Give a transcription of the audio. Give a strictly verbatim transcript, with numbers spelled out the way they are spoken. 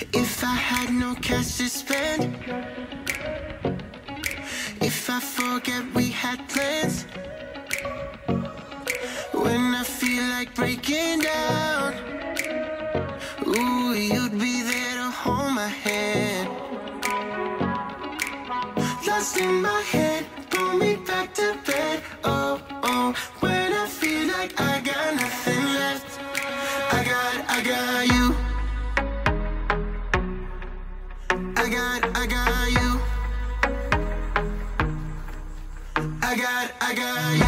If I had no cash to spend, if I forget we had plans, when I feel like breaking down, ooh, you'd be there to hold my hand. Lost in my head, pull me back to bed. Oh, oh, when I feel like I got nothing left, I got, I got you. I got, I got you. I got, I got you.